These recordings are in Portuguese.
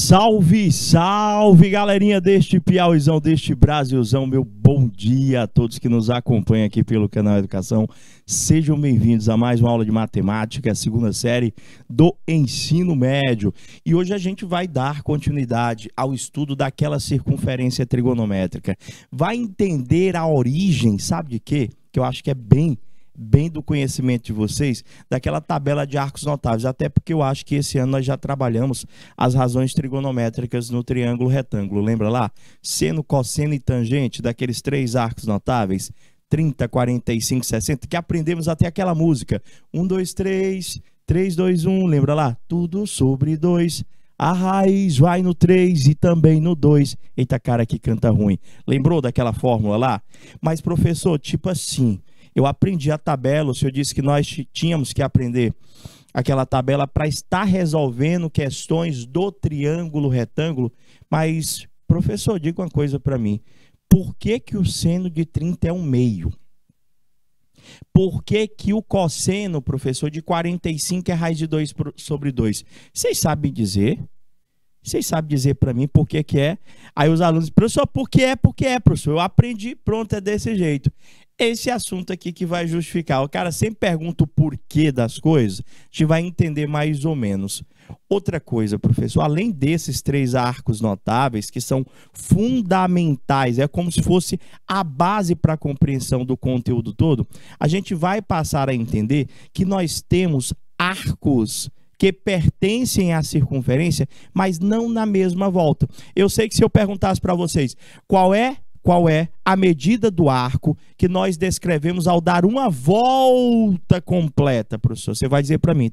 Salve, salve, galerinha deste Piauizão, deste Brasilzão. Meu bom dia a todos que nos acompanham aqui pelo canal Educação. Sejam bem-vindos a mais uma aula de matemática, a segunda série do ensino médio. E hoje a gente vai dar continuidade ao estudo daquela circunferência trigonométrica. Vai entender a origem, sabe de quê? Que eu acho que é bem do conhecimento de vocês, daquela tabela de arcos notáveis, até porque eu acho que esse ano nós já trabalhamos as razões trigonométricas no triângulo retângulo, lembra lá? Seno, cosseno e tangente, daqueles três arcos notáveis, 30, 45, 60, que aprendemos até aquela música, 1, 2, 3, 3, 2, 1, lembra lá? Tudo sobre 2, a raiz vai no 3 e também no 2, eita cara que canta ruim, lembrou daquela fórmula lá? Mas professor, tipo assim, eu aprendi a tabela, o senhor disse que nós tínhamos que aprender aquela tabela para estar resolvendo questões do triângulo retângulo, mas, professor, diga uma coisa para mim, por que que o seno de 30 é 1/2? Por que que o cosseno, professor, de 45 é raiz de 2 sobre 2? Vocês sabem dizer? Vocês sabem dizer para mim por que que é? Aí os alunos, professor, por que é? Porque é, professor. Eu aprendi, pronto, é desse jeito. Esse assunto aqui que vai justificar. O cara sempre pergunta o porquê das coisas, a gente vai entender mais ou menos. Outra coisa, professor, além desses três arcos notáveis, que são fundamentais, é como se fosse a base para a compreensão do conteúdo todo, a gente vai passar a entender que nós temos arcos que pertencem à circunferência, mas não na mesma volta. Eu sei que se eu perguntasse para vocês qual é a medida do arco que nós descrevemos ao dar uma volta completa, professor, você vai dizer para mim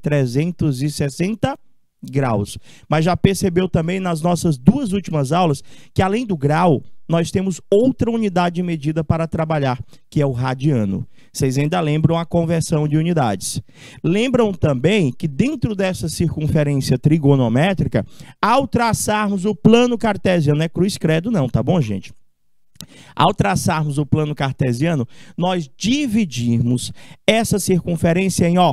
360 graus. Mas já percebeu também nas nossas duas últimas aulas que além do grau, nós temos outra unidade de medida para trabalhar, que é o radiano. Vocês ainda lembram a conversão de unidades. Lembram também que dentro dessa circunferência trigonométrica, ao traçarmos o plano cartesiano, não é cruz credo não, tá bom, gente? Ao traçarmos o plano cartesiano, nós dividirmos essa circunferência em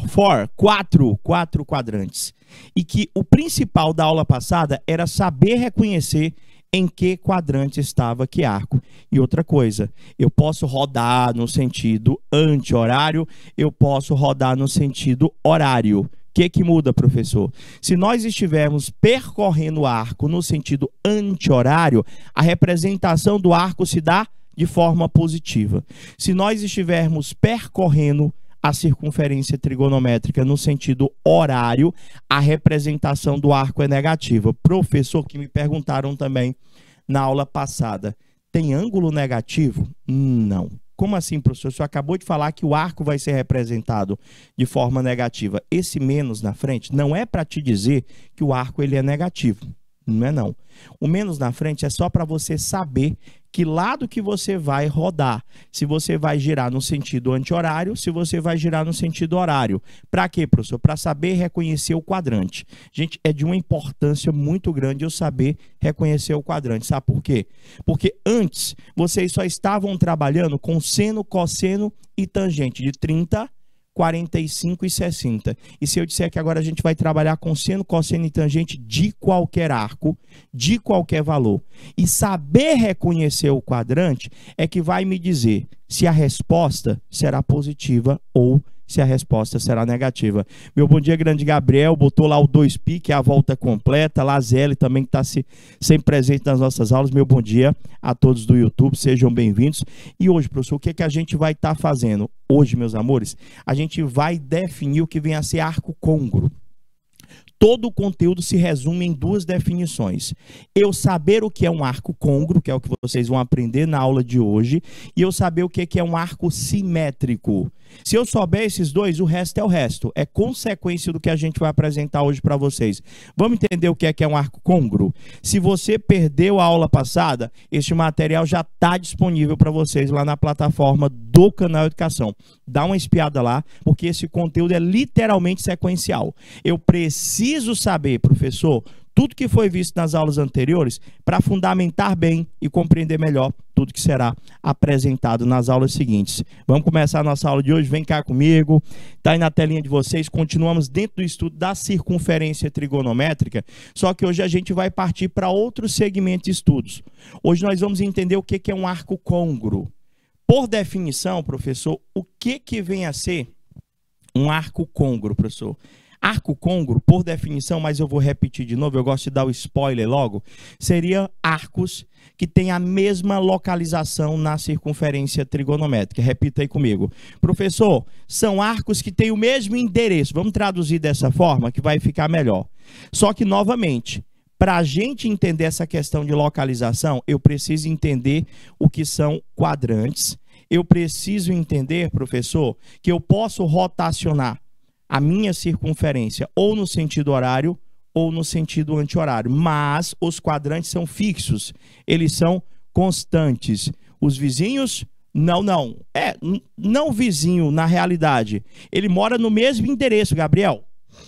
quatro quadrantes. E que o principal da aula passada era saber reconhecer em que quadrante estava que arco. E outra coisa, eu posso rodar no sentido anti-horário, eu posso rodar no sentido horário. O que muda, professor? Se nós estivermos percorrendo o arco no sentido anti-horário, a representação do arco se dá de forma positiva. Se nós estivermos percorrendo a circunferência trigonométrica no sentido horário, a representação do arco é negativa. Professor, que me perguntaram também na aula passada, tem ângulo negativo? Não. Como assim, professor? O senhor acabou de falar que o arco vai ser representado de forma negativa. Esse menos na frente não é para te dizer que o arco ele é negativo. Não é não. O menos na frente é só para você saber que lado que você vai rodar. Se você vai girar no sentido anti-horário, se você vai girar no sentido horário. Para quê, professor? Para saber reconhecer o quadrante. Gente, é de uma importância muito grande eu saber reconhecer o quadrante. Sabe por quê? Porque antes vocês só estavam trabalhando com seno, cosseno e tangente de 30, 45 e 60. E se eu disser que agora a gente vai trabalhar com seno, cosseno e tangente de qualquer arco, de qualquer valor, e saber reconhecer o quadrante é que vai me dizer se a resposta será positiva ou se a resposta será negativa. Meu bom dia, grande Gabriel, botou lá o 2π, que é a volta completa, Lazelle também que está sempre presente nas nossas aulas. Meu bom dia a todos do YouTube, sejam bem-vindos. E hoje, professor, o que é que a gente vai estar fazendo? Hoje, meus amores, a gente vai definir o que vem a ser arco côngruo. Todo o conteúdo se resume em duas definições. Eu saber o que é um arco côngruo, que é o que vocês vão aprender na aula de hoje, e eu saber o que é um arco simétrico. Se eu souber esses dois, o resto é o resto. É consequência do que a gente vai apresentar hoje para vocês. Vamos entender o que é um arco côngruo? Se você perdeu a aula passada, este material já está disponível para vocês lá na plataforma do canal Educação. Dá uma espiada lá, porque esse conteúdo é literalmente sequencial. Eu preciso saber, professor, tudo que foi visto nas aulas anteriores para fundamentar bem e compreender melhor tudo que será apresentado nas aulas seguintes. Vamos começar a nossa aula de hoje, vem cá comigo, está aí na telinha de vocês, continuamos dentro do estudo da circunferência trigonométrica, só que hoje a gente vai partir para outro segmento de estudos. Hoje nós vamos entender o que é um arco côngruo. Por definição, professor, o que vem a ser um arco côngruo, professor? Arco côngruo, por definição, mas eu vou repetir de novo, eu gosto de dar o spoiler logo, seria arcos que têm a mesma localização na circunferência trigonométrica. Repita aí comigo. Professor, são arcos que têm o mesmo endereço. Vamos traduzir dessa forma que vai ficar melhor. Só que, novamente, para a gente entender essa questão de localização, eu preciso entender o que são quadrantes. Eu preciso entender, professor, que eu posso rotacionar a minha circunferência ou no sentido horário ou no sentido anti-horário. Mas os quadrantes são fixos, eles são constantes. Os vizinhos, não. Não vizinho, na realidade. Ele mora no mesmo endereço, Gabriel.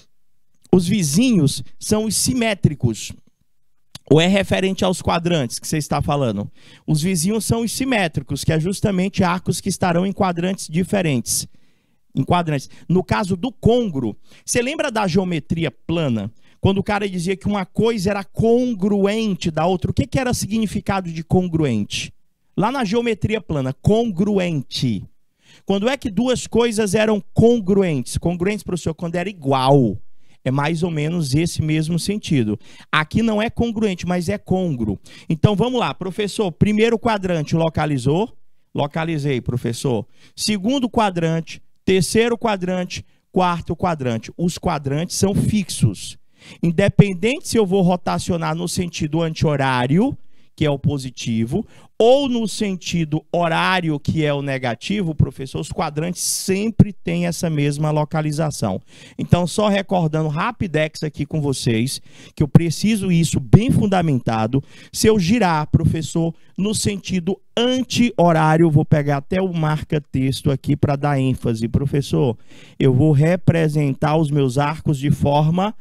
Os vizinhos são os simétricos. Ou é referente aos quadrantes que você está falando? Os vizinhos são os simétricos, que é justamente arcos que estarão em quadrantes diferentes. Em quadrantes. No caso do côngruo, você lembra da geometria plana? Quando o cara dizia que uma coisa era congruente da outra, o que era o significado de congruente? Lá na geometria plana, congruente. Quando é que duas coisas eram congruentes? Congruentes, professor, quando era igual. É mais ou menos esse mesmo sentido. Aqui não é congruente, mas é côngruo. Então vamos lá, professor. Primeiro quadrante localizou? Localizei, professor. Segundo quadrante, terceiro quadrante, quarto quadrante. Os quadrantes são fixos. Independente se eu vou rotacionar no sentido anti-horário, que é o positivo, ou no sentido horário, que é o negativo, professor, os quadrantes sempre têm essa mesma localização. Então, só recordando rapidex aqui com vocês, que eu preciso isso bem fundamentado. Se eu girar, professor, no sentido anti-horário, vou pegar até o marca-texto aqui para dar ênfase. Professor, eu vou representar os meus arcos de forma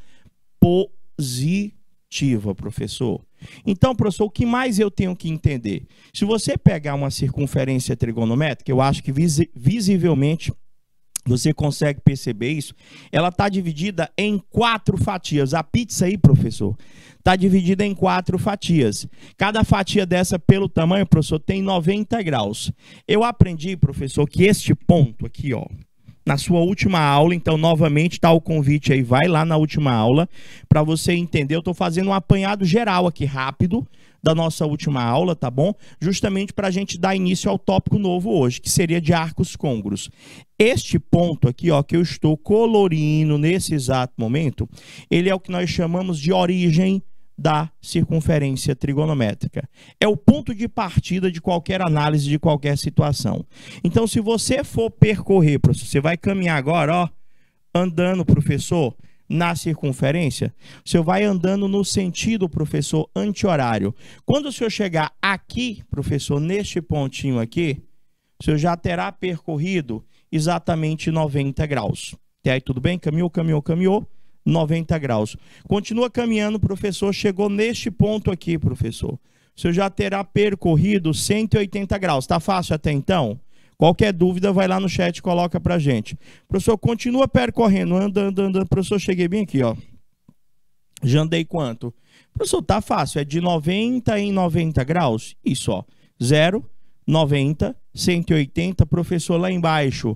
positiva, professor. Então, professor, o que mais eu tenho que entender? Se você pegar uma circunferência trigonométrica, eu acho que visivelmente você consegue perceber isso, ela está dividida em 4 fatias. A pizza aí, professor, está dividida em 4 fatias. Cada fatia dessa, pelo tamanho, professor, tem 90 graus. Eu aprendi, professor, que este ponto aqui, ó, na sua última aula, então, novamente, está o convite aí, vai lá na última aula, para você entender. Eu estou fazendo um apanhado geral aqui, rápido, da nossa última aula, tá bom? Justamente para a gente dar início ao tópico novo hoje, que seria de arcos côngruos. Este ponto aqui, ó, que eu estou colorindo nesse exato momento, ele é o que nós chamamos de origem da circunferência trigonométrica. É o ponto de partida de qualquer análise, de qualquer situação. Então, se você for percorrer, professor, você vai caminhar agora, ó, andando, professor, na circunferência, você vai andando no sentido, professor, anti-horário. Quando o senhor chegar aqui, professor, neste pontinho aqui, o senhor já terá percorrido exatamente 90 graus. Até aí tudo bem? Caminhou. 90 graus. Continua caminhando, professor, chegou neste ponto aqui, professor. O senhor já terá percorrido 180 graus. Tá fácil até então? Qualquer dúvida, vai lá no chat e coloca pra gente. Professor, continua percorrendo, andando. Professor, cheguei bem aqui, ó. Já andei quanto? Professor, tá fácil, é de 90 em 90 graus. Isso, ó. 0, 90, 180, professor, lá embaixo.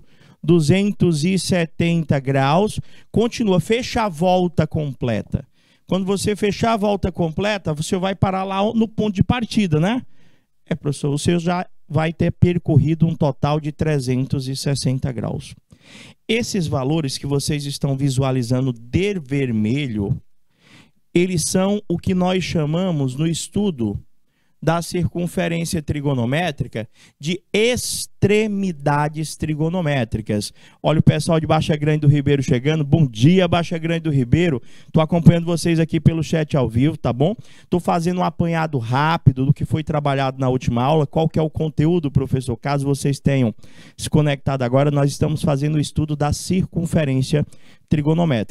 270 graus, continua, fecha a volta completa. Quando você fechar a volta completa, você vai parar lá no ponto de partida, né? Professor, você já vai ter percorrido um total de 360 graus. Esses valores que vocês estão visualizando de vermelho, eles são o que nós chamamos no estudo da circunferência trigonométrica de extremidades trigonométricas. Olha o pessoal de Baixa Grande do Ribeiro chegando. Bom dia, Baixa Grande do Ribeiro. Estou acompanhando vocês aqui pelo chat ao vivo, tá bom? Estou fazendo um apanhado rápido do que foi trabalhado na última aula. Qual que é o conteúdo, professor? Caso vocês tenham se conectado agora, nós estamos fazendo o estudo da circunferência trigonométrica.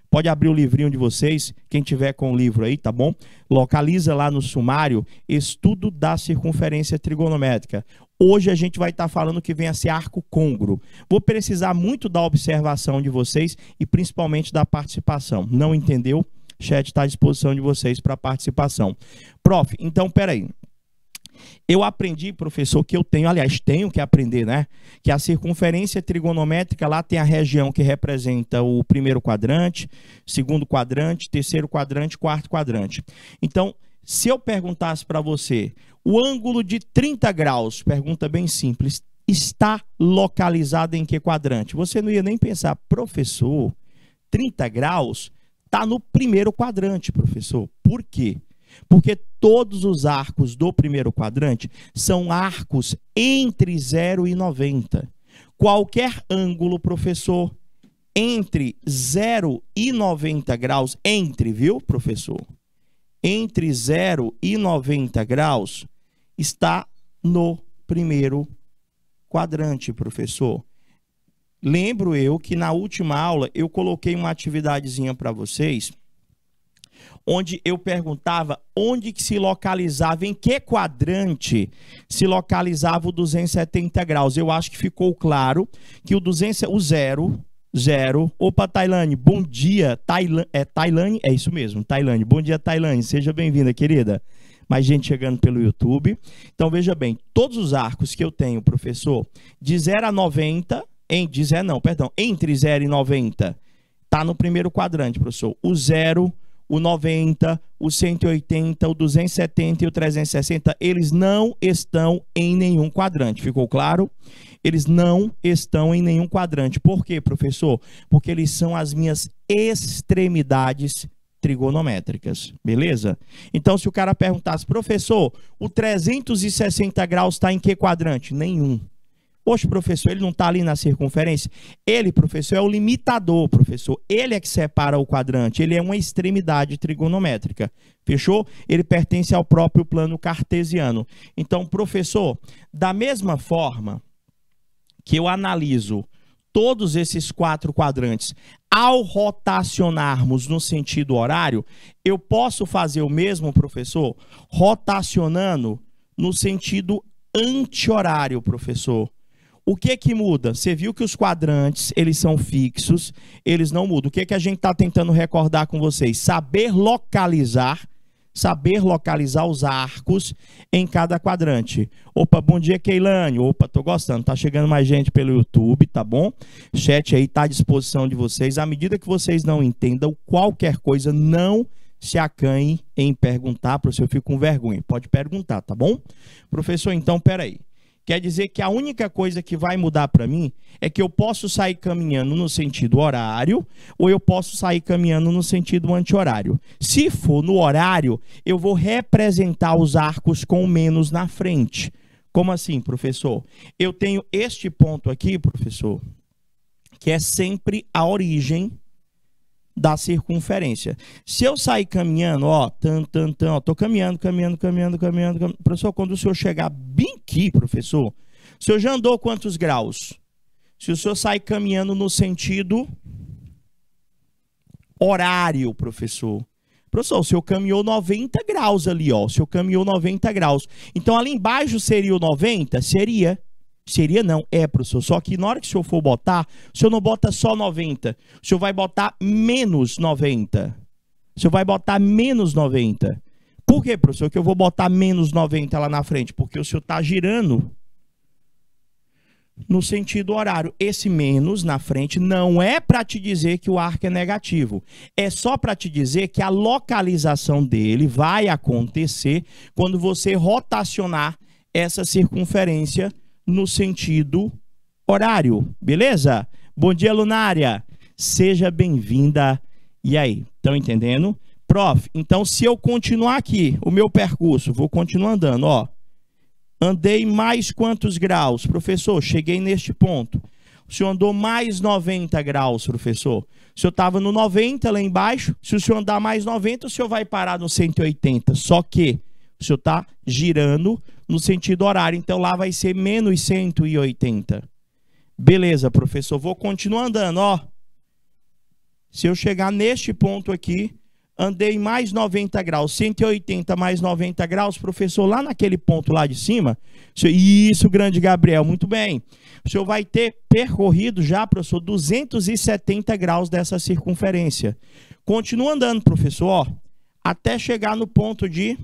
Pode abrir o livrinho de vocês, quem tiver com o livro aí, tá bom? Localiza lá no sumário, estudo da circunferência trigonométrica. Hoje a gente vai estar falando que vem a ser arco côngruo. Vou precisar muito da observação de vocês e principalmente da participação. Não entendeu? O chat está à disposição de vocês para participação. Prof, então, peraí. Eu aprendi, professor, que eu tenho, aliás, tenho que aprender, né? Que a circunferência trigonométrica, lá tem a região que representa o primeiro quadrante, segundo quadrante, terceiro quadrante, quarto quadrante. Então, se eu perguntasse para você, o ângulo de 30 graus, pergunta bem simples, está localizado em que quadrante? Você não ia nem pensar, professor, 30 graus está no primeiro quadrante, professor. Por quê? Porque todos os arcos do primeiro quadrante são arcos entre 0 e 90. Qualquer ângulo, professor, entre 0 e 90 graus, viu, professor? Entre 0 e 90 graus está no primeiro quadrante, professor. Lembro eu que na última aula eu coloquei uma atividadezinha para vocês, onde eu perguntava onde que se localizava, em que quadrante se localizava o 270 graus. Eu acho que ficou claro que o zero. Opa, Tailane, bom dia. Tailane, é isso mesmo, Tailane. Bom dia, Tailane, seja bem-vinda, querida. Mais gente chegando pelo YouTube. Então, veja bem, todos os arcos que eu tenho, professor, de 0 a 90, entre 0 e 90, está no primeiro quadrante, professor. O 0, o 90, o 180, o 270 e o 360, eles não estão em nenhum quadrante. Ficou claro? Eles não estão em nenhum quadrante. Por quê, professor? Porque eles são as minhas extremidades trigonométricas. Beleza? Então, se o cara perguntasse, professor, o 360 graus está em que quadrante? Nenhum. Poxa, professor, ele não está ali na circunferência? Ele, professor, é o limitador, professor. Ele é que separa o quadrante. Ele é uma extremidade trigonométrica. Fechou? Ele pertence ao próprio plano cartesiano. Então, professor, da mesma forma que eu analiso todos esses 4 quadrantes, ao rotacionarmos no sentido horário, eu posso fazer o mesmo, professor, rotacionando no sentido anti-horário, professor. O que que muda? Você viu que os quadrantes, eles são fixos, eles não mudam. O que que a gente está tentando recordar com vocês? Saber localizar os arcos em cada quadrante. Opa, bom dia, Keilane. Opa, tô gostando. Tá chegando mais gente pelo YouTube, tá bom? O chat aí tá à disposição de vocês. À medida que vocês não entendam qualquer coisa, não se acanhe em perguntar, professor, eu fico com vergonha. Pode perguntar, tá bom? Professor, então, peraí. Quer dizer que a única coisa que vai mudar para mim é que eu posso sair caminhando no sentido horário ou eu posso sair caminhando no sentido anti-horário. Se for no horário, eu vou representar os arcos com menos na frente. Como assim, professor? Eu tenho este ponto aqui, professor, que é sempre a origem da circunferência. Se eu sair caminhando, ó, tô caminhando. Professor, quando o senhor chegar bem aqui, professor, o senhor já andou quantos graus? Se o senhor sair caminhando no sentido horário, professor. Professor, o senhor caminhou 90 graus ali, ó. O senhor caminhou 90 graus. Então, ali embaixo seria o 90? Seria. Seria não, professor, só que na hora que o senhor for botar, o senhor não bota só 90, o senhor vai botar menos 90. O senhor vai botar menos 90. Por quê, professor, que eu vou botar menos 90 lá na frente? Porque o senhor está girando no sentido horário. Esse menos na frente não é para te dizer que o arco é negativo. É só para te dizer que a localização dele vai acontecer quando você rotacionar essa circunferência no sentido horário, beleza? Bom dia, Lunária. Seja bem-vinda. E aí, estão entendendo? Prof, então se eu continuar aqui, o meu percurso, vou continuar andando, ó. Andei mais quantos graus? Professor, cheguei neste ponto. O senhor andou mais 90 graus, professor. O senhor estava no 90 lá embaixo. Se o senhor andar mais 90, o senhor vai parar no 180. Só que o senhor está girando no sentido horário, então lá vai ser menos 180. Beleza, professor, vou continuar andando, ó. Se eu chegar neste ponto aqui, andei mais 90 graus, 180 mais 90 graus, professor, lá naquele ponto lá de cima, isso, grande Gabriel, muito bem. O senhor vai ter percorrido já, professor, 270 graus dessa circunferência. Continua andando, professor, ó, até chegar no ponto de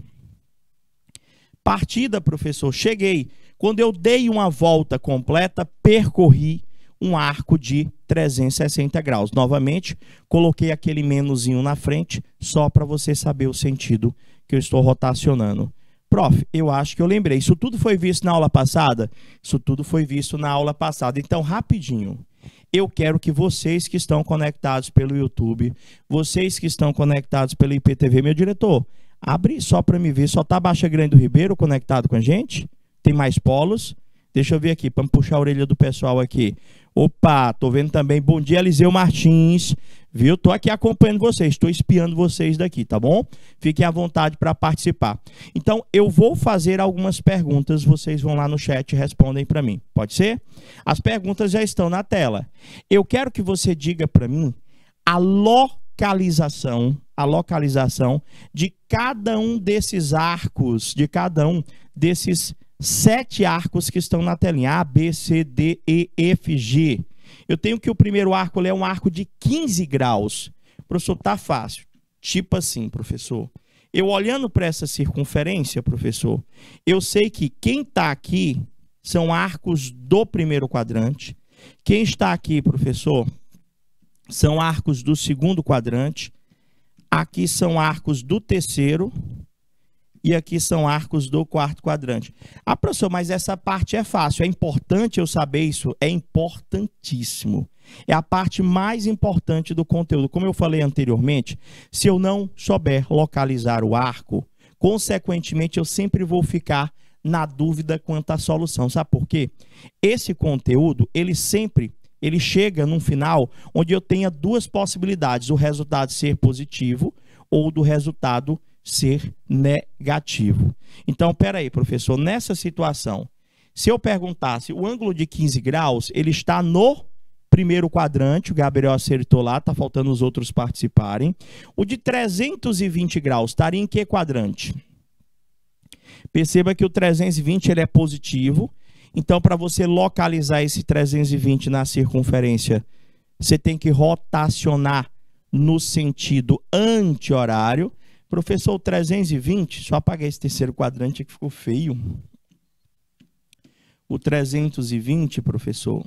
partida, professor. Cheguei. Quando eu dei uma volta completa, percorri um arco de 360 graus. Novamente, coloquei aquele menuzinho na frente, só para você saber o sentido que eu estou rotacionando. Prof, eu acho que eu lembrei. Isso tudo foi visto na aula passada? Isso tudo foi visto na aula passada. Então, rapidinho. Eu quero que vocês que estão conectados pelo YouTube, vocês que estão conectados pelo IPTV, meu diretor, abre só para me ver. Só está Baixa Grande do Ribeiro conectado com a gente? Tem mais polos? Deixa eu ver aqui, para puxar a orelha do pessoal aqui. Opa, tô vendo também. Bom dia, Eliseu Martins. Viu? Tô aqui acompanhando vocês, estou espiando vocês daqui, tá bom? Fiquem à vontade para participar. Então, eu vou fazer algumas perguntas, vocês vão lá no chat e respondem para mim. Pode ser? As perguntas já estão na tela. Eu quero que você diga para mim a localização de cada um desses arcos, de cada um desses 7 arcos que estão na telinha, A, B, C, D, E, F, G. Eu tenho que o primeiro arco é um arco de 15 graus. Professor, tá fácil. Tipo assim, professor. Eu olhando para essa circunferência, professor, eu sei que quem está aqui são arcos do primeiro quadrante. Quem está aqui, professor, são arcos do segundo quadrante. Aqui são arcos do terceiro. E aqui são arcos do quarto quadrante. Ah, professor, mas essa parte é fácil. É importante eu saber isso? É importantíssimo. É a parte mais importante do conteúdo. Como eu falei anteriormente, se eu não souber localizar o arco, consequentemente eu sempre vou ficar na dúvida quanto à solução. Sabe por quê? Esse conteúdo, ele chega num final onde eu tenha duas possibilidades. O resultado ser positivo ou do resultado ser negativo. Então, peraí, professor, nessa situação, se eu perguntasse, o ângulo de 15 graus, ele está no primeiro quadrante, o Gabriel acertou lá, está faltando os outros participarem. O de 320 graus estaria em que quadrante? Perceba que o 320 ele é positivo, então para você localizar esse 320 na circunferência, você tem que rotacionar no sentido anti-horário. Professor, 320, só apagar esse terceiro quadrante que ficou feio. O 320, professor,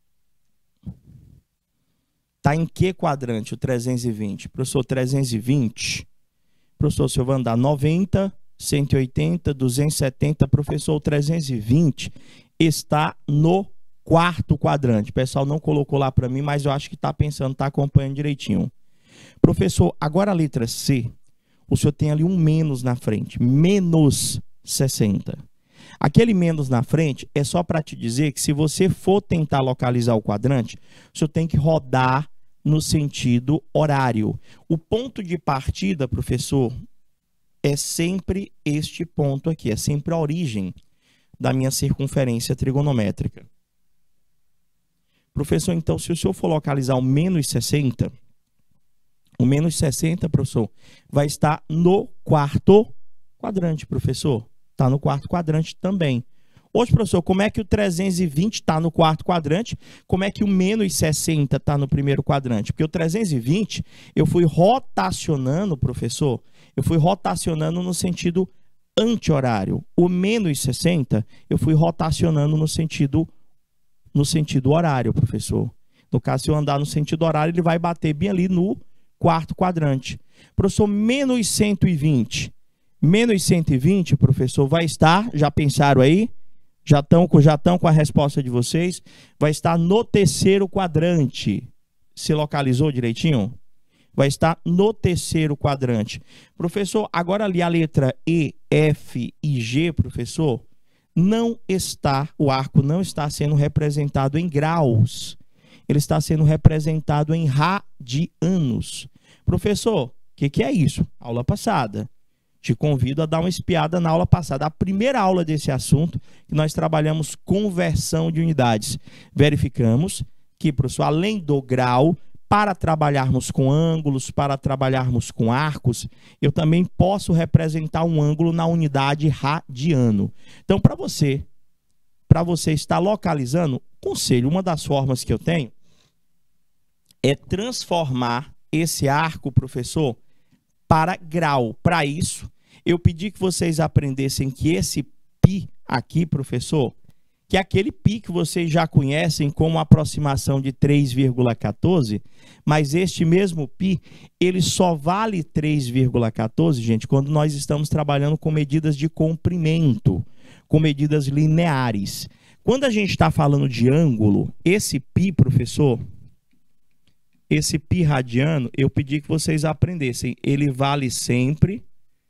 está em que quadrante o 320? Professor, 320, professor, se eu vou andar 90, 180, 270, professor, o 320 está no quarto quadrante. O pessoal não colocou lá para mim, mas eu acho que está pensando, está acompanhando direitinho. Professor, agora a letra C. O senhor tem ali um menos na frente, menos 60. Aquele menos na frente é só para te dizer que se você for tentar localizar o quadrante, o senhor tem que rodar no sentido horário. O ponto de partida, professor, é sempre este ponto aqui, é sempre a origem da minha circunferência trigonométrica. Professor, então, se o senhor for localizar o menos 60... O menos 60, professor, vai estar no quarto quadrante, professor. Está no quarto quadrante também. Hoje, professor, como é que o 320 está no quarto quadrante? Como é que o menos 60 está no primeiro quadrante? Porque o 320, eu fui rotacionando, professor, eu fui rotacionando no sentido anti-horário. O menos 60, eu fui rotacionando no sentido horário, professor. No caso, se eu andar no sentido horário, ele vai bater bem ali no quarto quadrante. Professor, menos 120. Menos 120, professor, vai estar, já pensaram aí? Já estão com a resposta de vocês? Vai estar no terceiro quadrante. Se localizou direitinho? Vai estar no terceiro quadrante. Professor, agora ali a letra E, F e G, professor, o arco não está sendo representado em graus. Ele está sendo representado em radianos. Professor, o que é isso? Aula passada. Te convido a dar uma espiada na aula passada. A primeira aula desse assunto, que nós trabalhamos conversão de unidades. Verificamos que, professor, além do grau, Para trabalharmos com ângulos, para trabalharmos com arcos, eu também posso representar um ângulo na unidade radiano. Então, para você estar localizando, conselho, uma das formas que eu tenho é transformar esse arco, professor, para grau. Para isso, eu pedi que vocês aprendessem que esse π aqui, professor, que é aquele π que vocês já conhecem como aproximação de 3,14, mas este mesmo π, ele só vale 3,14, gente, quando nós estamos trabalhando com medidas de comprimento, com medidas lineares. Quando a gente está falando de ângulo, esse π, professor, esse π radiano, eu pedi que vocês aprendessem, ele vale sempre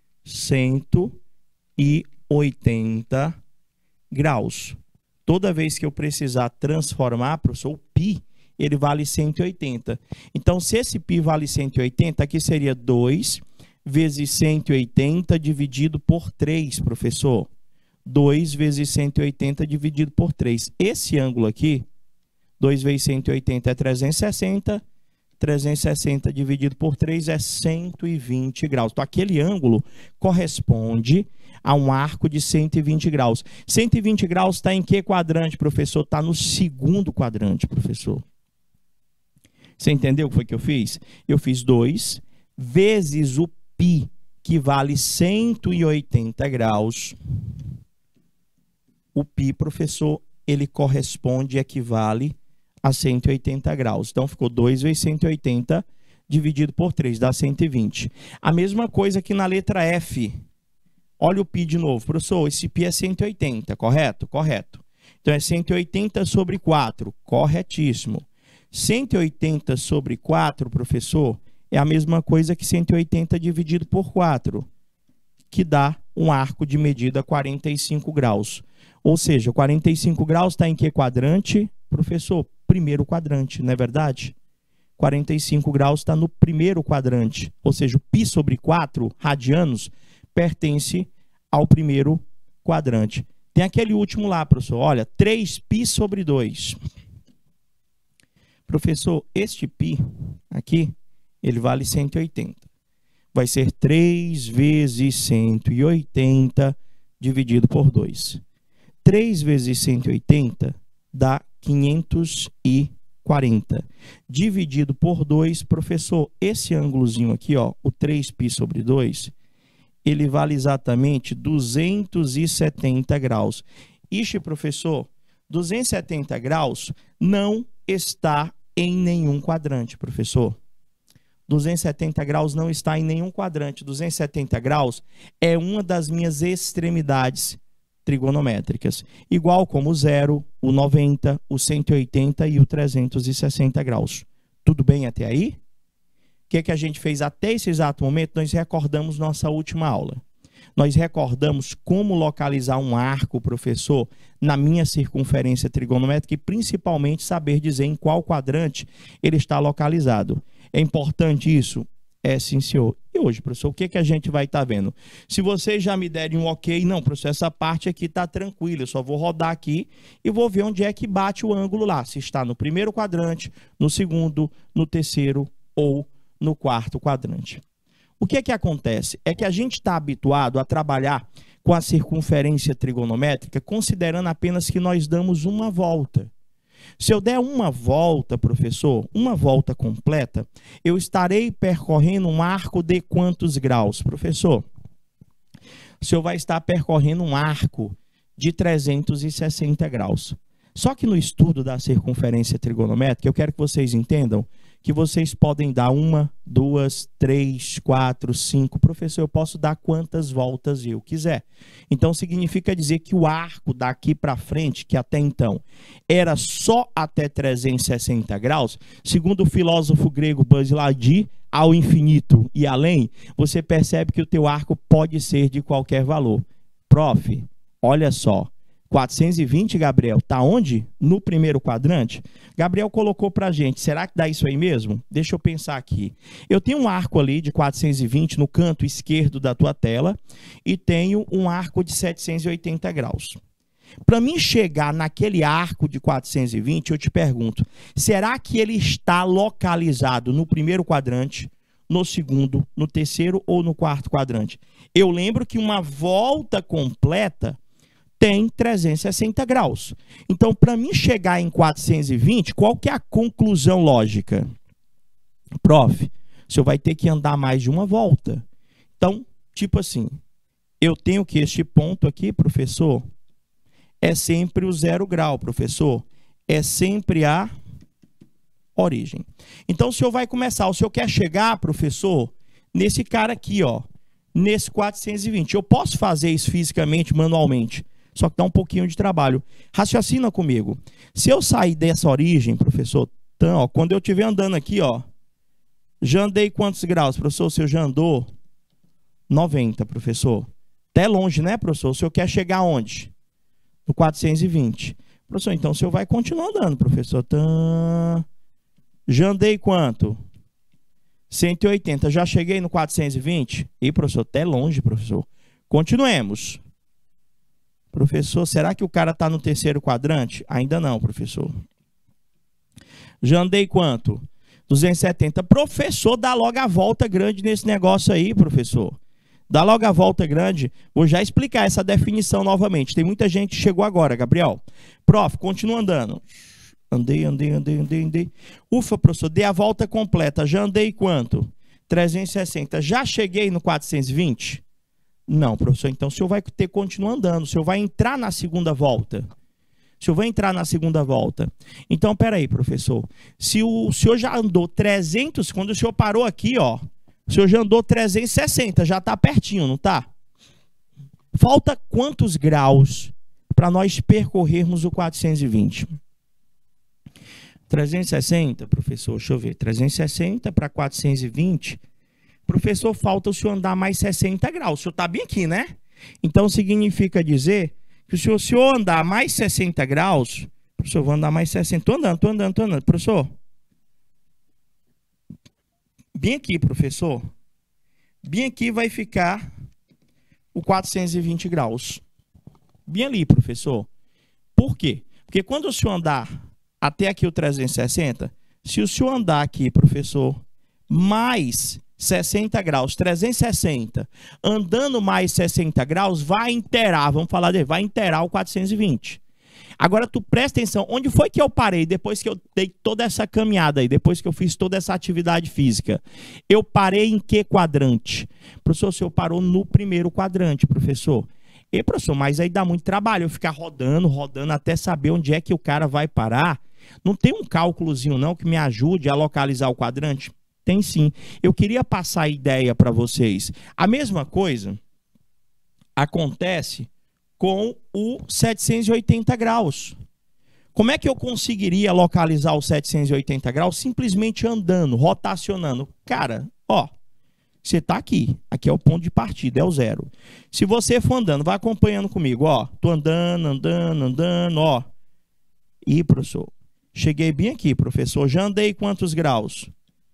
180 graus. Toda vez que eu precisar transformar, professor, o π, ele vale 180. Então, se esse π vale 180, aqui seria 2 vezes 180 dividido por 3, professor. 2 vezes 180 dividido por 3. Esse ângulo aqui, 2 vezes 180 é 360. 360 dividido por 3 é 120 graus. Então, aquele ângulo corresponde a um arco de 120 graus. 120 graus está em que quadrante, professor? Está no segundo quadrante, professor. Você entendeu o que foi que eu fiz? Eu fiz 2 vezes o π, que vale 180 graus. O π, professor, ele corresponde, equivale a 180 graus. Então, ficou 2 vezes 180 dividido por 3, dá 120. A mesma coisa que na letra F. Olha o π de novo. Professor, esse π é 180, correto? Correto. Então, é 180 sobre 4, corretíssimo. 180 sobre 4, professor, é a mesma coisa que 180 dividido por 4, que dá um arco de medida 45 graus. Ou seja, 45 graus está em que quadrante? Professor, primeiro quadrante, não é verdade? 45 graus está no primeiro quadrante, ou seja, o π sobre 4 radianos pertence ao primeiro quadrante. Tem aquele último lá, professor, olha, 3π sobre 2. Professor, este π aqui, ele vale 180. Vai ser 3 vezes 180 dividido por 2. 3 vezes 180 dá 540. Dividido por 2, professor, esse ângulozinho aqui, ó, o 3π sobre 2, ele vale exatamente 270 graus. Ixi, professor, 270 graus não está em nenhum quadrante, professor. 270 graus não está em nenhum quadrante. 270 graus é uma das minhas extremidades trigonométricas, igual como o 0, o 90, o 180 e o 360 graus. Tudo bem até aí? O que a gente fez até esse exato momento? Nós recordamos nossa última aula. Nós recordamos como localizar um arco, professor, na minha circunferência trigonométrica e principalmente saber dizer em qual quadrante ele está localizado. É importante isso? É, sim, senhor. E hoje, professor, o que a gente vai estar vendo? Se vocês já me derem um ok, não, professor, essa parte aqui está tranquila, eu só vou rodar aqui e vou ver onde é que bate o ângulo lá, se está no primeiro quadrante, no segundo, no terceiro ou no quarto quadrante. O que acontece? É que a gente está habituado a trabalhar com a circunferência trigonométrica considerando apenas que nós damos uma volta. Se eu der uma volta, professor, uma volta completa, eu estarei percorrendo um arco de quantos graus, professor? O senhor vai estar percorrendo um arco de 360 graus. Só que no estudo da circunferência trigonométrica, eu quero que vocês entendam que vocês podem dar 1, 2, 3, 4, 5. Professor, eu posso dar quantas voltas eu quiser. Então, significa dizer que o arco daqui para frente, que até então era só até 360 graus, segundo o filósofo grego Buzz Lightyear, ao infinito e além, você percebe que o teu arco pode ser de qualquer valor. Prof, olha só. 420, Gabriel, tá onde? No primeiro quadrante? Gabriel colocou pra gente, será que dá isso aí mesmo? Deixa eu pensar aqui. Eu tenho um arco ali de 420 no canto esquerdo da tua tela e tenho um arco de 780 graus. Para mim chegar naquele arco de 420, eu te pergunto, será que ele está localizado no primeiro quadrante, no segundo, no terceiro ou no quarto quadrante? Eu lembro que uma volta completa tem 360 graus. Então, para mim chegar em 420, qual que é a conclusão lógica? Prof, o senhor vai ter que andar mais de uma volta. Então, tipo assim, eu tenho que este ponto aqui, professor, é sempre o 0 grau, professor. É sempre a origem. Então, o senhor vai começar, o senhor quer chegar, professor, nesse cara aqui, ó, nesse 420. Eu posso fazer isso fisicamente, manualmente, só que dá um pouquinho de trabalho. Raciocina comigo. Se eu sair dessa origem, professor, então, ó, quando eu estiver andando aqui, ó, já andei quantos graus, professor? O senhor já andou 90, professor. Até longe, né, professor? O senhor quer chegar onde? No 420. Professor, então o senhor vai continuar andando, professor. Já andei quanto? 180. Já cheguei no 420? E, professor, até longe, professor. Continuemos. Professor, será que o cara está no terceiro quadrante? Ainda não, professor. Já andei quanto? 270. Professor, dá logo a volta grande nesse negócio aí, professor. Dá logo a volta grande. Vou já explicar essa definição novamente. Tem muita gente que chegou agora, Gabriel. Prof, continua andando. Andei. Ufa, professor, dei a volta completa. Já andei quanto? 360. Já cheguei no 420? Não, professor. Então o senhor vai ter que continuar andando. O senhor vai entrar na segunda volta. O senhor vai entrar na segunda volta. Então, peraí, professor. Se o senhor já andou 300, quando o senhor parou aqui, ó, o senhor já andou 360, já está pertinho, não está? Falta quantos graus para nós percorrermos o 420? 360, professor, deixa eu ver. 360 para 420. Professor, falta o senhor andar mais 60 graus. O senhor está bem aqui, né? Então, significa dizer que se o senhor andar mais 60 graus, professor, vou andar mais 60. Estou andando. Professor, bem aqui, professor. Bem aqui vai ficar o 420 graus. Bem ali, professor. Por quê? Porque quando o senhor andar até aqui o 360, se o senhor andar aqui, professor, mais 60 graus, 360, andando mais 60 graus, vai inteirar, vamos falar dele, vai inteirar o 420. Agora, tu presta atenção, onde foi que eu parei depois que eu dei toda essa caminhada aí, depois que eu fiz toda essa atividade física? Eu parei em que quadrante? Professor, o senhor parou no primeiro quadrante, professor. E, professor, mas aí dá muito trabalho eu ficar rodando até saber onde é que o cara vai parar. Não tem um cálculozinho não que me ajude a localizar o quadrante? Tem sim. Eu queria passar a ideia para vocês. A mesma coisa acontece com o 780 graus. Como é que eu conseguiria localizar o 780 graus? Simplesmente andando, rotacionando. Cara, ó, você está aqui. Aqui é o ponto de partida, é o 0. Se você for andando, vai acompanhando comigo, ó. Tô andando, ó. E, professor, cheguei bem aqui, professor. Já andei quantos graus?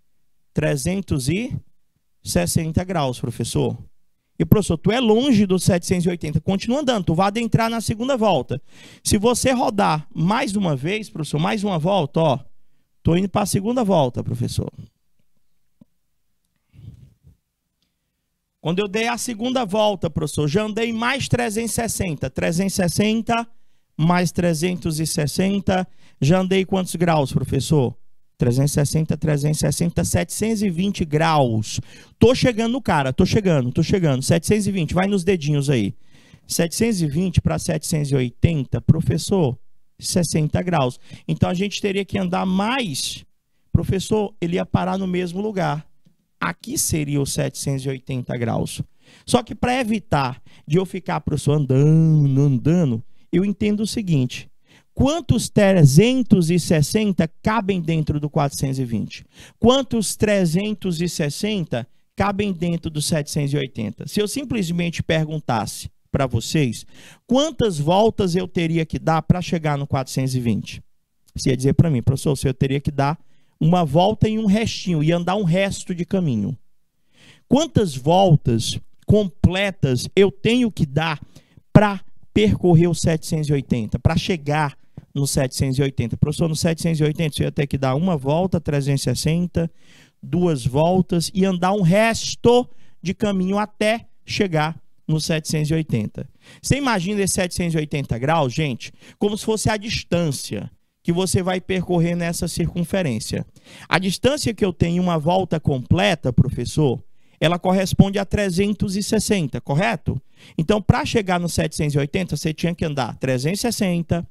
360 graus, professor. E, professor, tu é longe dos 780. Continua andando, tu vai adentrar na segunda volta. Se você rodar mais uma vez, professor, mais uma volta, ó. Tô indo para a segunda volta, professor. Quando eu dei a segunda volta, professor, já andei mais 360. 360 mais 360. Já andei quantos graus, professor? 360, 720 graus. Tô chegando no cara, tô chegando. 720, vai nos dedinhos aí. 720 para 780, professor, 60 graus. Então a gente teria que andar mais. Professor, ele ia parar no mesmo lugar. Aqui seria os 780 graus. Só que para evitar de eu ficar, professor, andando, eu entendo o seguinte. Quantos 360 cabem dentro do 420? Quantos 360 cabem dentro do 780? Se eu simplesmente perguntasse para vocês, quantas voltas eu teria que dar para chegar no 420? Você ia dizer para mim, professor, eu teria que dar uma volta e um restinho, e andar um resto de caminho. Quantas voltas completas eu tenho que dar para percorrer o 780, para chegar no 780. Professor, no 780 você ia ter que dar uma volta, 360, duas voltas e andar um resto de caminho até chegar no 780. Você imagina esse 780 graus, gente, como se fosse a distância que você vai percorrer nessa circunferência. A distância que eu tenho uma volta completa, professor, ela corresponde a 360, correto? Então, para chegar no 780, você tinha que andar 360,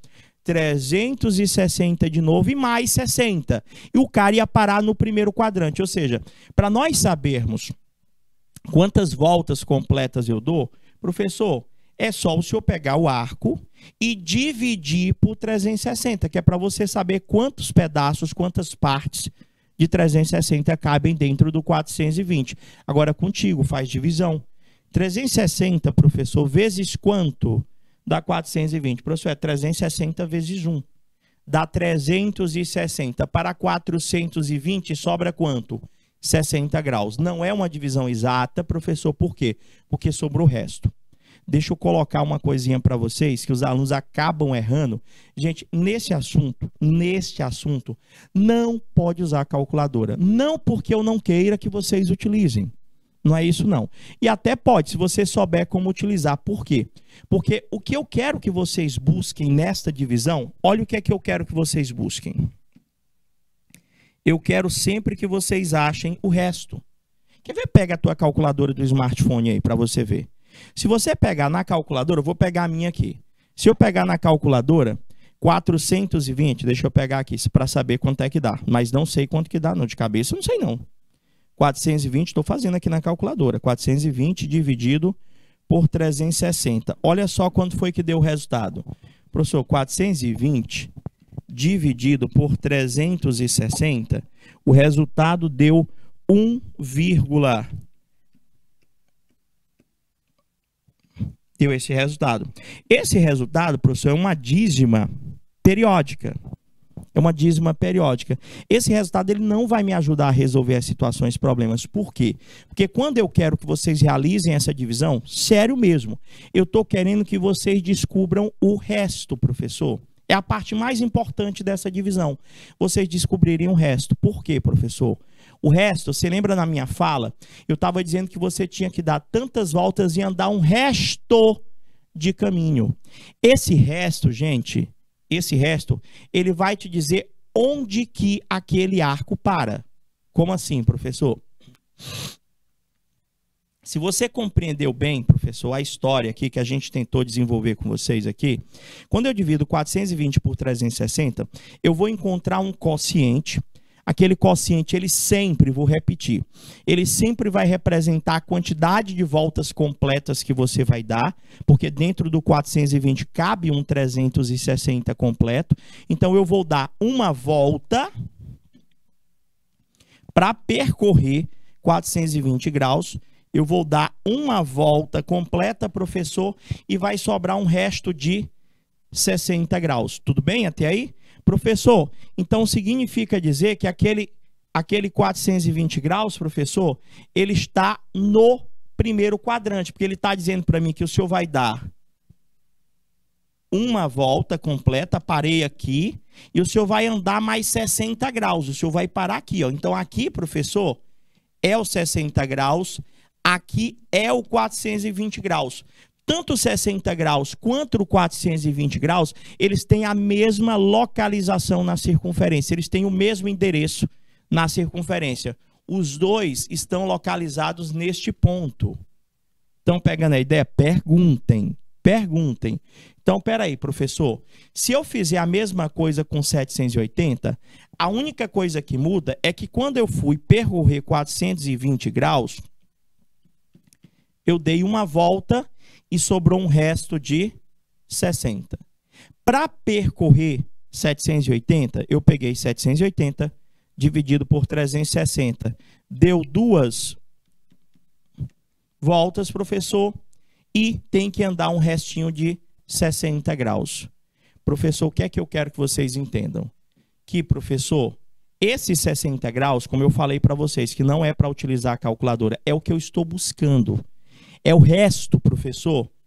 360 de novo e mais 60. E o cara ia parar no primeiro quadrante. Ou seja, para nós sabermos quantas voltas completas eu dou, professor, é só o senhor pegar o arco e dividir por 360, que é para você saber quantos pedaços, quantas partes de 360 cabem dentro do 420. Agora contigo, faz divisão. 360, professor, vezes quanto? Dá 420. Professor, é 360 vezes 1. Dá 360. Para 420 sobra quanto? 60 graus. Não é uma divisão exata, professor, por quê? Porque sobrou o resto. Deixa eu colocar uma coisinha para vocês, que os alunos acabam errando. Gente, nesse assunto, não pode usar a calculadora. Não porque eu não queira que vocês utilizem. Não é isso, não. E até pode, se você souber como utilizar. Por quê? Porque o que eu quero que vocês busquem nesta divisão, olha o que é que eu quero que vocês busquem. Eu quero sempre que vocês achem o resto. Quer ver? Pega a tua calculadora do smartphone aí, para você ver. Se você pegar na calculadora, eu vou pegar a minha aqui. Se eu pegar na calculadora, 420, deixa eu pegar aqui para saber quanto é que dá. Mas não sei quanto que dá, não. De cabeça, não sei não. 420, estou fazendo aqui na calculadora. 420 dividido por 360. Olha só quanto foi que deu o resultado. Professor, 420 dividido por 360, o resultado deu 1, deu esse resultado. Esse resultado, professor, é uma dízima periódica. É uma dízima periódica. Esse resultado ele não vai me ajudar a resolver as situações, problemas. Por quê? Porque quando eu quero que vocês realizem essa divisão, sério mesmo, eu estou querendo que vocês descubram o resto, professor. É a parte mais importante dessa divisão. Vocês descobrirem o resto. Por quê, professor? O resto, você lembra na minha fala? Eu estava dizendo que você tinha que dar tantas voltas e andar um resto de caminho. Esse resto, gente, ele vai te dizer onde que aquele arco para. Como assim, professor? Se você compreendeu bem, professor, a história aqui que a gente tentou desenvolver com vocês aqui, quando eu divido 420 por 360, eu vou encontrar um quociente. Aquele quociente, ele sempre, vou repetir, ele sempre vai representar a quantidade de voltas completas que você vai dar, porque dentro do 420 cabe um 360 completo. Então, eu vou dar uma volta para percorrer 420 graus. Eu vou dar uma volta completa, professor, e vai sobrar um resto de 60 graus. Tudo bem até aí? Professor, então significa dizer que aquele 420 graus, professor, ele está no primeiro quadrante, porque ele está dizendo para mim que o senhor vai dar uma volta completa, parei aqui, e o senhor vai andar mais 60 graus, o senhor vai parar aqui, ó. Então aqui, professor, é o 60 graus, aqui é o 420 graus. Tanto o 60 graus quanto o 420 graus, eles têm a mesma localização na circunferência. Eles têm o mesmo endereço na circunferência. Os dois estão localizados neste ponto. Então, pegando a ideia, perguntem. Então, peraí, professor. Se eu fizer a mesma coisa com 780, a única coisa que muda é que quando eu fui percorrer 420 graus, eu dei uma volta e sobrou um resto de 60. Para percorrer 780, eu peguei 780 dividido por 360. Deu 2 voltas, professor, e tem que andar um restinho de 60 graus. Professor, o que é que eu quero que vocês entendam? Que, professor, esses 60 graus, como eu falei para vocês, que não é para utilizar a calculadora, é o que eu estou buscando. É o resto, professor,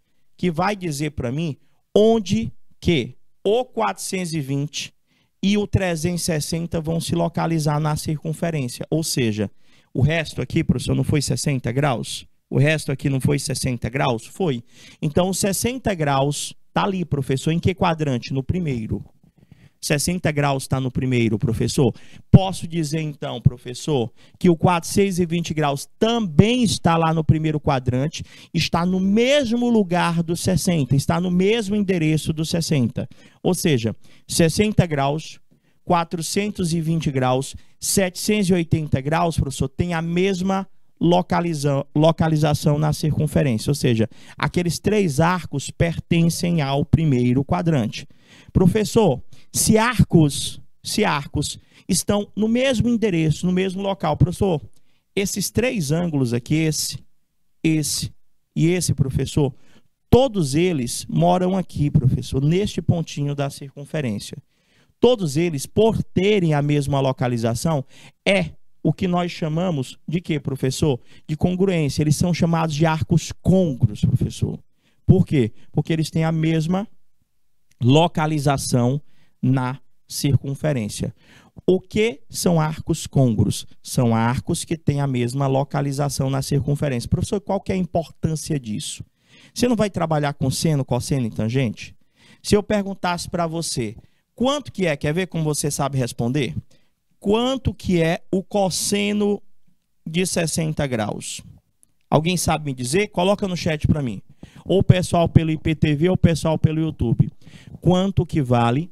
que vai dizer para mim onde que o 420 e o 360 vão se localizar na circunferência. Ou seja, o resto aqui, professor, não foi 60 graus? O resto aqui não foi 60 graus? Foi. Então, os 60 graus está ali, professor. Em que quadrante? No primeiro. 60 graus está no primeiro, professor. Posso dizer, então, professor, que o 420 graus também está lá no primeiro quadrante, está no mesmo lugar do 60, está no mesmo endereço do 60. Ou seja, 60 graus, 420 graus, 780 graus, professor, tem a mesma localização na circunferência. Ou seja, aqueles três arcos pertencem ao primeiro quadrante. Professor, se arcos estão no mesmo endereço, no mesmo local, professor, esses três ângulos aqui, esse e esse, professor, todos eles moram aqui, professor, neste pontinho da circunferência. Todos eles, por terem a mesma localização, é o que nós chamamos de quê, professor? De congruência. Eles são chamados de arcos côngruos, professor. Por quê? Porque eles têm a mesma localização na circunferência. O que são arcos côngruos? São arcos que têm a mesma localização na circunferência. Professor, qual que é a importância disso? Você não vai trabalhar com seno, cosseno e tangente? Se eu perguntasse para você, quanto que é? Quer ver como você sabe responder? Quanto que é o cosseno de 60 graus? Alguém sabe me dizer? Coloca no chat para mim. Ou o pessoal pelo IPTV ou o pessoal pelo YouTube. Quanto que vale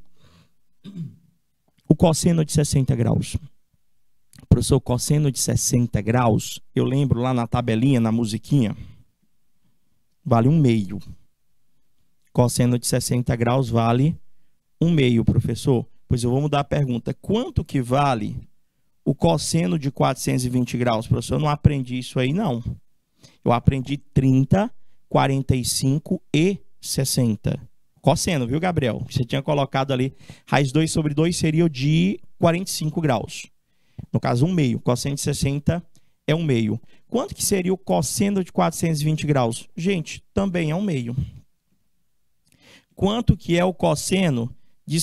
o cosseno de 60 graus? Professor, o cosseno de 60 graus, eu lembro lá na tabelinha, na musiquinha, vale 1/2. Cosseno de 60 graus vale 1/2, professor. Pois eu vou mudar a pergunta. Quanto que vale o cosseno de 420 graus? Professor, eu não aprendi isso aí, não. Eu aprendi 30, 45 e 60. Cosseno, viu, Gabriel? Você tinha colocado ali, raiz 2 sobre 2 seria o de 45 graus. No caso, 1/2. Cosseno de 60 é 1/2. Quanto que seria o cosseno de 420 graus? Gente, também é 1/2. Quanto que é o cosseno de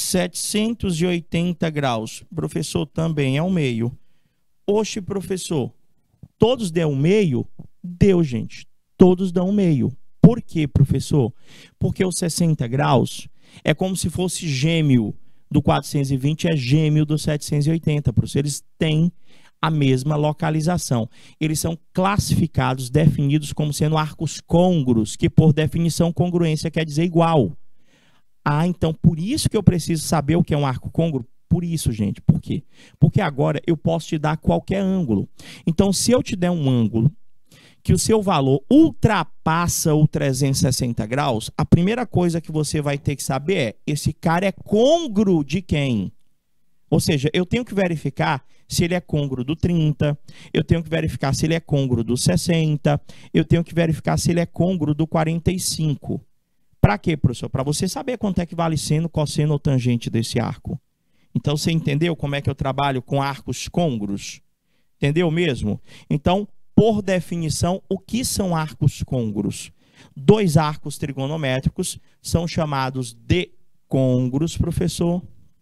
780 graus? Professor, também é 1/2. Oxe, professor, todos dão 1/2? Deu, gente. Todos dão 1/2. Por quê, professor? Porque os 60 graus é como se fosse gêmeo do 420, é gêmeo do 780, professor. Eles têm a mesma localização. Eles são classificados, definidos como sendo arcos côngruos, que por definição congruência quer dizer igual. Ah, então por isso que eu preciso saber o que é um arco côngruo? Por isso, gente. Por quê? Porque agora eu posso te dar qualquer ângulo. Então, se eu te der um ângulo que o seu valor ultrapassa o 360 graus, a primeira coisa que você vai ter que saber é, esse cara é côngruo de quem? Ou seja, eu tenho que verificar se ele é côngruo do 30, eu tenho que verificar se ele é côngruo do 60, eu tenho que verificar se ele é côngruo do 45. Para quê, professor? Para você saber quanto é que vale seno, cosseno ou tangente desse arco. Então, você entendeu como é que eu trabalho com arcos côngruos? Entendeu mesmo? Então, por definição, o que são arcos côngruos? Dois arcos trigonométricos são chamados de côngruos, professor,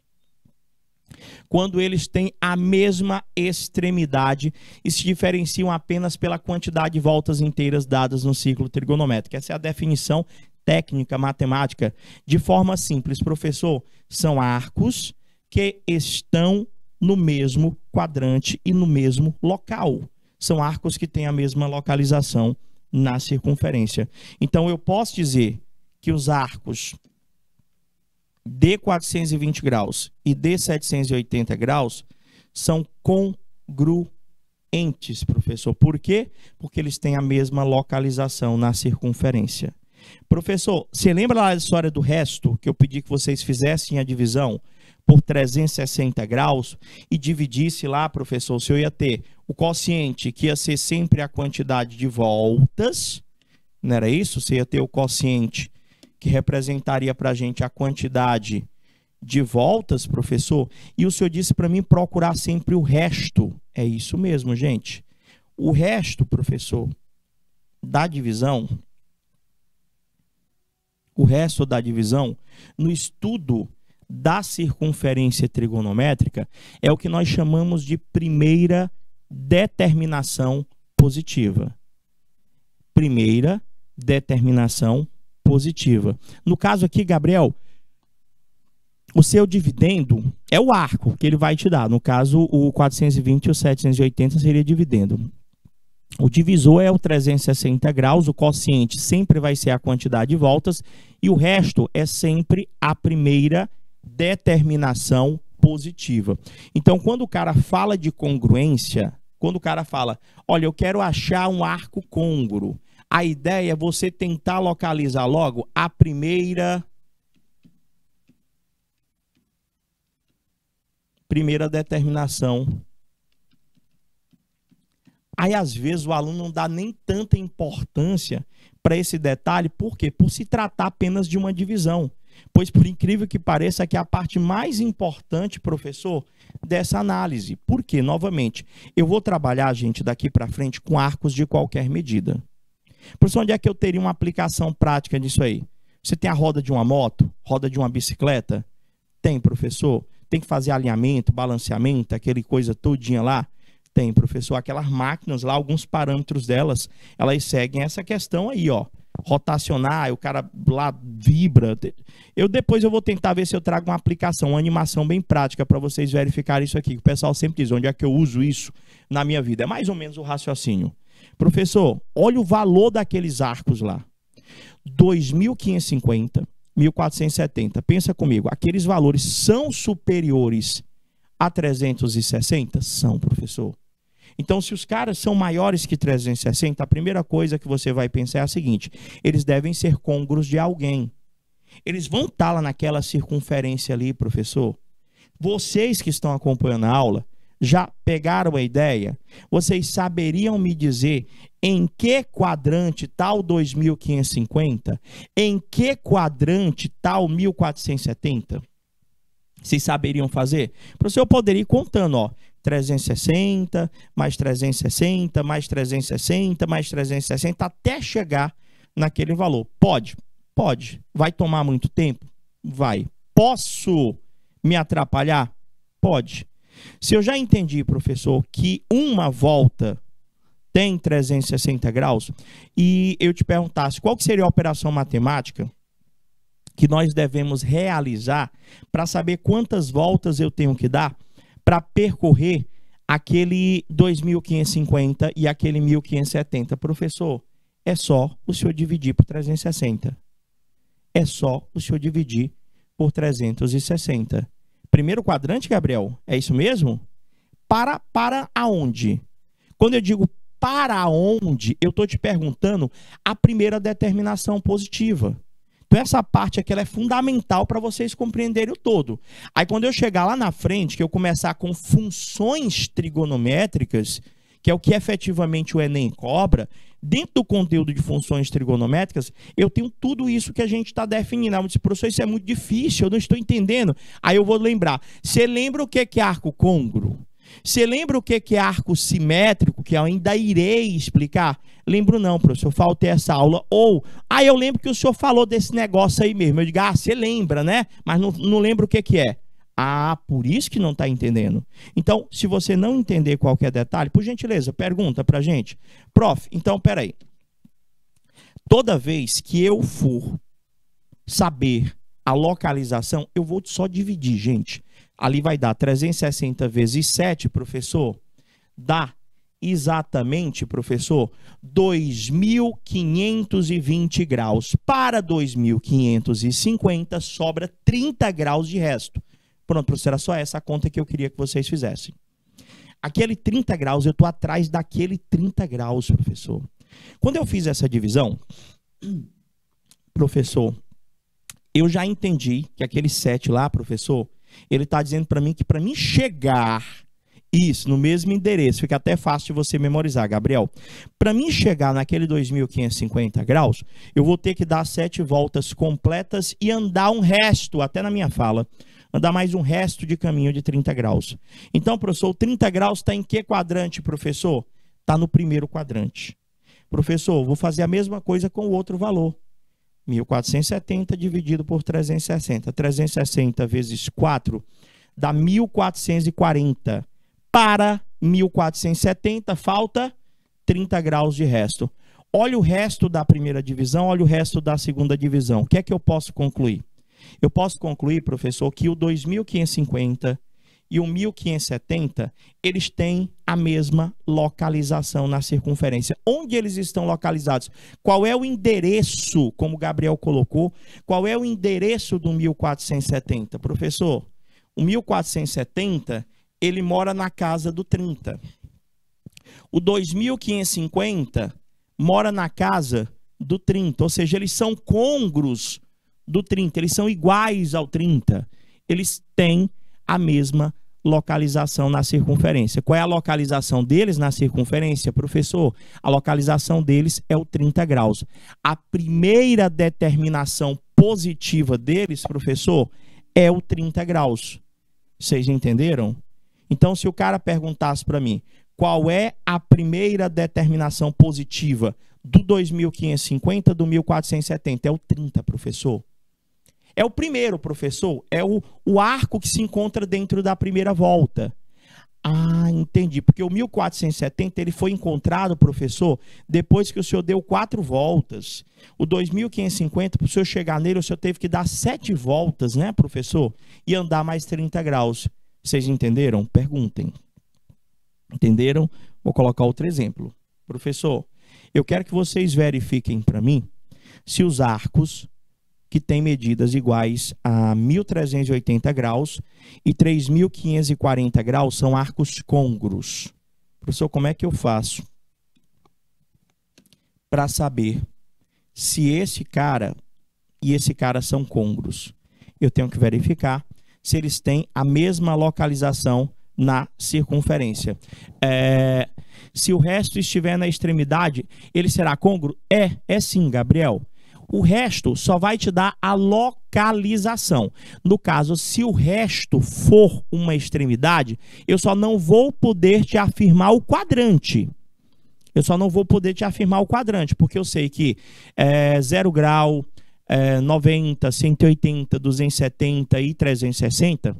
quando eles têm a mesma extremidade e se diferenciam apenas pela quantidade de voltas inteiras dadas no ciclo trigonométrico. Essa é a definição técnica, matemática. De forma simples, professor, são arcos que estão no mesmo quadrante e no mesmo local. São arcos que têm a mesma localização na circunferência. Então, eu posso dizer que os arcos de 420 graus e de 780 graus são congruentes, professor. Por quê? Porque eles têm a mesma localização na circunferência. Professor, você lembra lá da história do resto, que eu pedi que vocês fizessem a divisão por 360 graus e dividisse lá, professor, se eu ia ter o quociente, que ia ser sempre a quantidade de voltas, não era isso? Você ia ter o quociente que representaria para a gente a quantidade de voltas, professor, e o senhor disse para mim procurar sempre o resto. É isso mesmo, gente. O resto, professor, da divisão o resto da divisão, no estudo da circunferência trigonométrica, é o que nós chamamos de primeira determinação positiva. Primeira determinação positiva. No caso aqui, Gabriel, o seu dividendo é o arco que ele vai te dar. No caso, o 420 e o 780 seria dividendo. O divisor é o 360 graus, o quociente sempre vai ser a quantidade de voltas e o resto é sempre a primeira determinação positiva. Então, quando o cara fala de congruência, quando o cara fala, olha, eu quero achar um arco côngruo, a ideia é você tentar localizar logo a primeira determinação. Aí, às vezes, o aluno não dá nem tanta importância para esse detalhe. Por quê? Por se tratar apenas de uma divisão. Pois, por incrível que pareça, que é a parte mais importante, professor, dessa análise. Por quê? Novamente, eu vou trabalhar, gente, daqui para frente com arcos de qualquer medida. Professor, onde é que eu teria uma aplicação prática disso aí? Você tem a roda de uma moto? Roda de uma bicicleta? Tem, professor? Tem que fazer alinhamento, balanceamento, aquele coisa todinha lá? Tem, professor. Aquelas máquinas lá, alguns parâmetros delas, elas seguem essa questão aí, ó. Rotacionar, o cara lá vibra. Depois eu vou tentar ver se eu trago uma aplicação, uma animação bem prática para vocês verificarem isso aqui. O pessoal sempre diz, onde é que eu uso isso na minha vida? É mais ou menos o raciocínio. Professor, olha o valor daqueles arcos lá. 2.550, 1.470. Pensa comigo, aqueles valores são superiores a 360? São, professor. Então, se os caras são maiores que 360, a primeira coisa que você vai pensar é a seguinte, eles devem ser côngruos de alguém. Eles vão estar lá naquela circunferência ali, professor. Vocês que estão acompanhando a aula, já pegaram a ideia? Vocês saberiam me dizer em que quadrante está o 2.550? Em que quadrante está o 1.470? Vocês saberiam fazer? Professor, eu poderia ir contando, ó. 360, mais 360, mais 360, mais 360, até chegar naquele valor. Pode? Pode. Vai tomar muito tempo? Vai. Posso me atrapalhar? Pode. Se eu já entendi, professor, que uma volta tem 360 graus, e eu te perguntasse qual que seria a operação matemática que nós devemos realizar para saber quantas voltas eu tenho que dar para percorrer aquele 2.550 e aquele 1.570. Professor, é só o senhor dividir por 360. É só o senhor dividir por 360. Primeiro quadrante, Gabriel, é isso mesmo? Para aonde? Quando eu digo para onde, eu estou te perguntando a primeira determinação positiva. Então, essa parte aqui ela é fundamental para vocês compreenderem o todo. Aí, quando eu chegar lá na frente, que eu começar com funções trigonométricas, que é o que efetivamente o Enem cobra, dentro do conteúdo de funções trigonométricas, eu tenho tudo isso que a gente está definindo. Eu disse, professor, isso é muito difícil, eu não estou entendendo. Aí eu vou lembrar. Você lembra o que é arco côngruo? Você lembra o que é arco simétrico, que eu ainda irei explicar? Lembro não, professor, faltei essa aula. Ou, eu lembro que o senhor falou desse negócio aí mesmo. Eu digo, você lembra, né? Mas não lembro o que é. Por isso que não está entendendo. Então, se você não entender qualquer detalhe, por gentileza, pergunta para a gente. Prof, então, peraí. Toda vez que eu for saber a localização, eu vou só dividir, gente. Ali vai dar 360 vezes 7, professor. Dá exatamente, professor, 2.520 graus. Para 2.550, sobra 30 graus de resto. Pronto, professor, era só essa conta que eu queria que vocês fizessem. Aquele 30 graus, eu estou atrás daquele 30 graus, professor. Quando eu fiz essa divisão, professor, eu já entendi que aquele 7 lá, professor, ele está dizendo para mim que para mim chegar, isso, no mesmo endereço, fica até fácil de você memorizar, Gabriel. Para mim chegar naquele 2.550 graus, eu vou ter que dar 7 voltas completas e andar um resto, até na minha fala, andar mais um resto de caminho de 30 graus. Então, professor, 30 graus está em que quadrante, professor? Está no primeiro quadrante. Professor, vou fazer a mesma coisa com o outro valor. 1.470 dividido por 360. 360 vezes 4 dá 1.440. Para 1.470 falta 30 graus de resto. Olha o resto da primeira divisão, olha o resto da segunda divisão. O que é que eu posso concluir? Eu posso concluir, professor, que o 2.550 e o 1.570, eles têm a mesma localização na circunferência. Onde eles estão localizados? Qual é o endereço, como o Gabriel colocou, qual é o endereço do 1.470? Professor, o 1.470, ele mora na casa do 30. O 2.550 mora na casa do 30, ou seja, eles são côngruos do 30, eles são iguais ao 30. Eles têm a mesma localização na circunferência. Qual é a localização deles na circunferência, professor? A localização deles é o 30 graus. A primeira determinação positiva deles, professor, é o 30 graus. Vocês entenderam? Então, se o cara perguntasse para mim, qual é a primeira determinação positiva do 2.550, do 1.470? É o 30, professor. É o primeiro, professor. É o arco que se encontra dentro da primeira volta. Ah, entendi. Porque o 1.470 ele foi encontrado, professor, depois que o senhor deu 4 voltas. O 2.550, para o senhor chegar nele, o senhor teve que dar 7 voltas, né, professor? E andar mais 30 graus. Vocês entenderam? Perguntem. Entenderam? Vou colocar outro exemplo. Professor, eu quero que vocês verifiquem para mim se os arcos que têm medidas iguais a 1.380 graus e 3.540 graus são arcos côngruos. Professor, como é que eu faço para saber se esse cara e esse cara são côngruos? Eu tenho que verificar se eles têm a mesma localização na circunferência. Se o resto estiver na extremidade, ele será côngruo? É sim, Gabriel. O resto só vai te dar a localização. No caso, se o resto for uma extremidade, eu só não vou poder te afirmar o quadrante. Eu só não vou poder te afirmar o quadrante, porque eu sei que 0 grau, 90, 180, 270 e 360